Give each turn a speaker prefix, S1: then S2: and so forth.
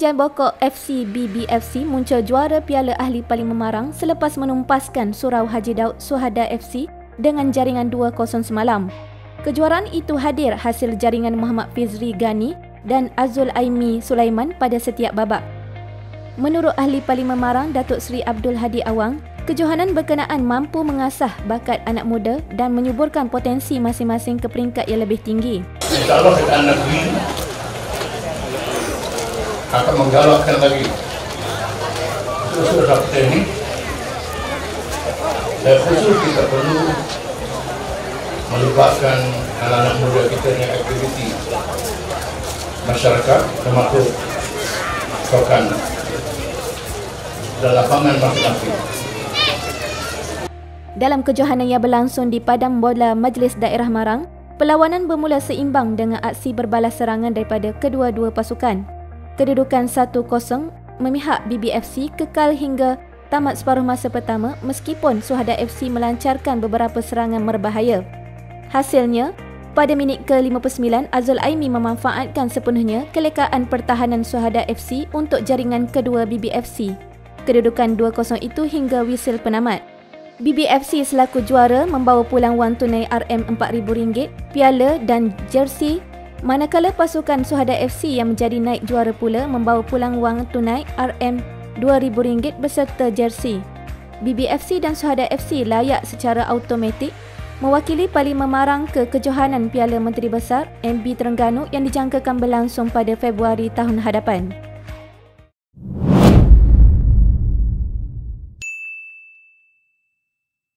S1: Punjai Bokok FC BBFC muncul juara Piala Ahli Paling Memarang selepas menumpaskan Surau Haji Daud Suhada FC dengan jaringan 2-0 semalam. Kejuaraan itu hadir hasil jaringan Muhammad Fizri Gani dan Azul Aimi Sulaiman pada setiap babak. Menurut Ahli Paling Memarang Datuk Seri Abdul Hadi Awang, kejohanan berkenaan mampu mengasah bakat anak muda dan menyuburkan potensi masing-masing ke peringkat yang lebih tinggi.
S2: InsyaAllah keadaan negeri akan menggalakkan lagi usaha teknik dan khusus kita perlu melibatkan anak-anak muda kita dengan aktiviti masyarakat termasuk sokan dan lapangan masing-masing.
S1: Dalam kejohanan yang berlangsung di Padang Bola Majlis Daerah Marang, perlawanan bermula seimbang dengan aksi berbalas serangan daripada kedua-dua pasukan. Kedudukan 1-0 memihak BBFC kekal hingga tamat separuh masa pertama meskipun Suhada FC melancarkan beberapa serangan berbahaya. Hasilnya, pada minit ke-59, Azul Aimi memanfaatkan sepenuhnya kelekaan pertahanan Suhada FC untuk jaringan kedua BBFC. Kedudukan 2-0 itu hingga wisil penamat. BBFC selaku juara membawa pulang wang tunai RM4,000, piala dan jersey, manakala pasukan Suhada FC yang menjadi naik juara pula membawa pulang wang tunai RM2,000 beserta jersey. BBFC dan Suhada FC layak secara automatik mewakili Paling Memarang ke kejohanan Piala Menteri Besar MB Terengganu yang dijangkakan berlangsung pada Februari tahun hadapan.